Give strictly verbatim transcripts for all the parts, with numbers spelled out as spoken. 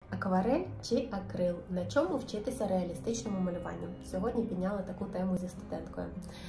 Акварель чи акрил? На чому вчитися реалістичному малюванню? Сьогодні підняла таку тему зі студенткою.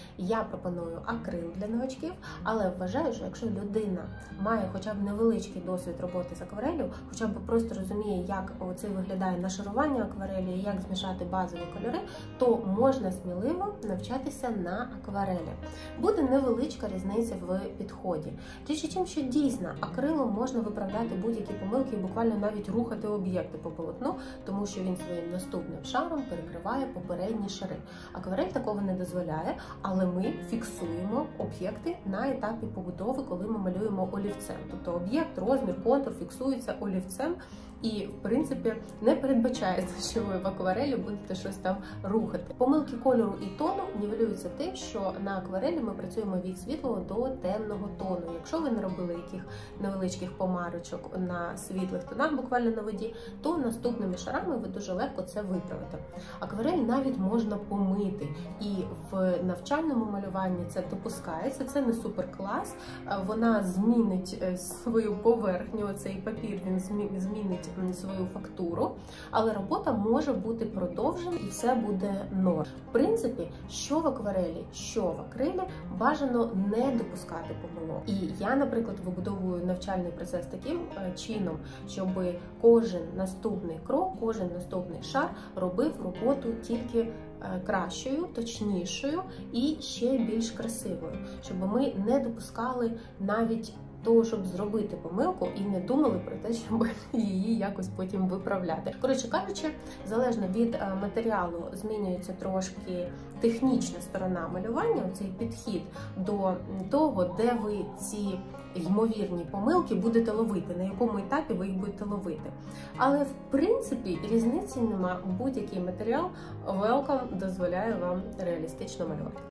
Я пропоную акрил для новачків, але вважаю, що якщо людина має хоча б невеличкий досвід роботи з акварелью, хоча б просто розуміє, як оце виглядає нашарування акварелі, як змішати базові кольори, то можна сміливо навчатися на акварелі. Буде невеличка різниця в підході. Річ у тім, що дійсно акрилом можна виправдати будь-які помилки і буквально навіть рухати об'єкти по полотну, тому що він своїм наступним шаром перекриває попередні шари. Акварель такого не дозволяє, але ми фіксуємо об'єкти на етапі побудови, коли ми малюємо олівцем. Тобто об'єкт, розмір, контур фіксується олівцем і, в принципі, не передбачається, що ви в акварелі будете щось там рухати. Помилки кольору і тону нівелюються тим, що на акварелі ми працюємо від світлого до темного тону. Якщо ви не робили яких невеличких помарочок на світлих тонах, буквально на воді, то наступними шарами ви дуже легко це виправите. Акварель навіть можна помити, і в навчальному малюванні це допускається, це не суперклас, вона змінить свою поверхню, цей папір, він змінить свою фактуру, але робота може бути продовжена і все буде норм. В принципі, що в акварелі, що в акрилі, бажано не допускати помилок. І я, наприклад, вибудовую навчальний процес таким чином, щоб кожен наступний крок, кожен наступний шар робив роботу тільки кращою, точнішою і ще більш красивою, щоб ми не допускали навіть того, щоб зробити помилку і не думали про те, щоб її якось потім виправляти. Коротше кажучи, залежно від матеріалу змінюється трошки технічна сторона малювання, цей підхід до того, де ви ці ймовірні помилки будете ловити, на якому етапі ви їх будете ловити. Але в принципі різниці нема, будь-який матеріал welcome дозволяє вам реалістично малювати.